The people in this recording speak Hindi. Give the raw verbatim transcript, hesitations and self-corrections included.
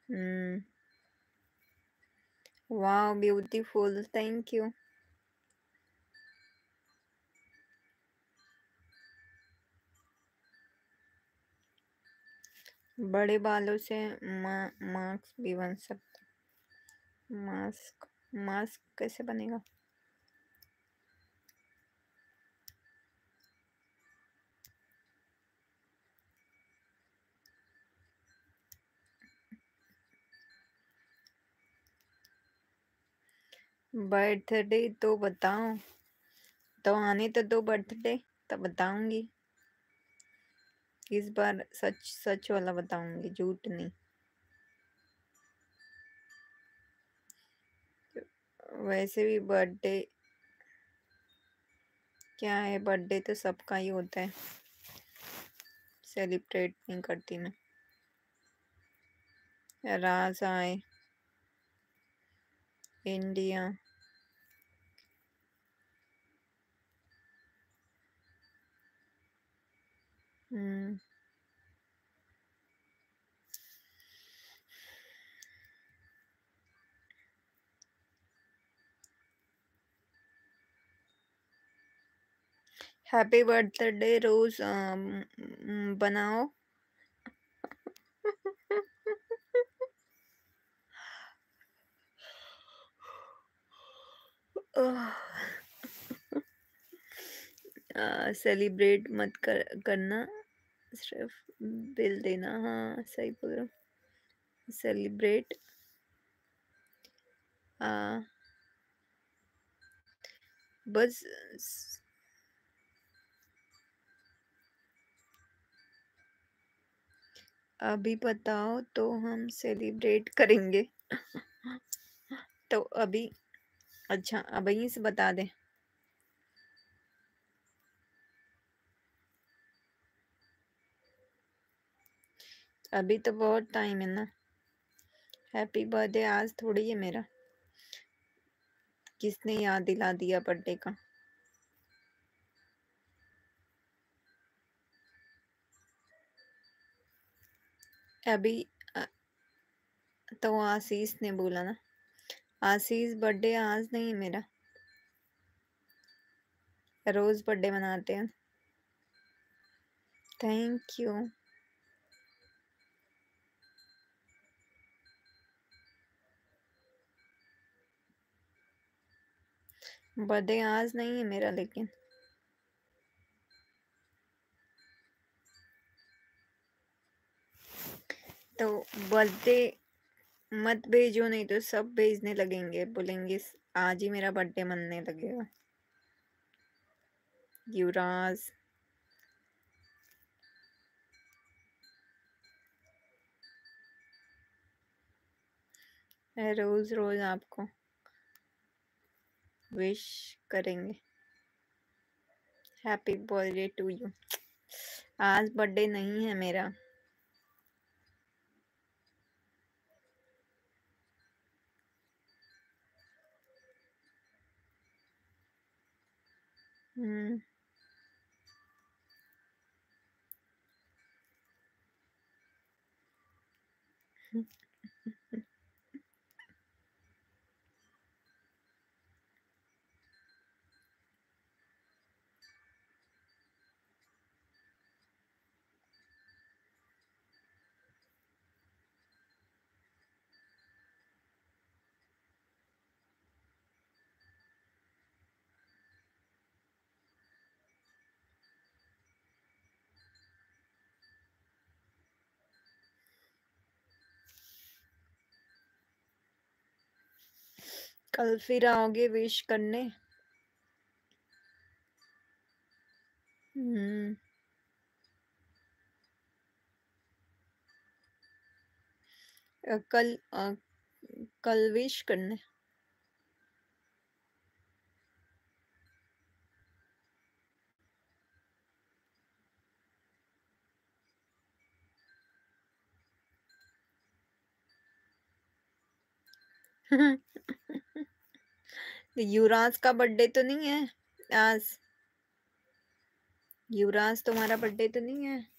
Hmm. Wow, beautiful. Thank you. बड़े बालों से मा, मास्क भी बन सकता। मास्क मास्क कैसे बनेगा? बर्थडे तो बताओ, तो आने तो दो बर्थडे, तो बताऊंगी। इस बार सच सच वाला बताऊंगी, झूठ नहीं। वैसे भी बर्थडे क्या है, बर्थडे तो सबका ही होता है, सेलिब्रेट नहीं करती मैं। राज आए India. Hmm happy birthday Rose, um, म, बनाओ। सेलिब्रेट मत कर, करना, सिर्फ बिल देना। हाँ सही बोल रहा हूँ। सेलिब्रेट हाँ बस। अभी बताओ तो हम सेलिब्रेट करेंगे। तो अभी अच्छा, अब यहीं से बता दे। अभी तो बहुत टाइम है ना। हैप्पी बर्थडे आज थोड़ी है मेरा, किसने याद दिला दिया बर्थडे का? अभी अ, तो आशीष ने बोला ना। आशीष बर्थडे आज नहीं है मेरा, रोज बर्थडे मनाते हैं। Thank you. बर्थडे आज नहीं है मेरा, लेकिन तो बर्थडे मत भेजो, नहीं तो सब भेजने लगेंगे, बोलेंगे आज ही मेरा बर्थडे मनने लगेगा। युवराज रोज रोज आपको विश करेंगे। Happy birthday to you. आज बर्थडे नहीं है मेरा। हम्म कल फिर आओगे विश करने? हम्म अ, कल अ, कल विश करने। युवराज का बर्थडे तो नहीं है आज? युवराज तुम्हारा बर्थडे तो नहीं है?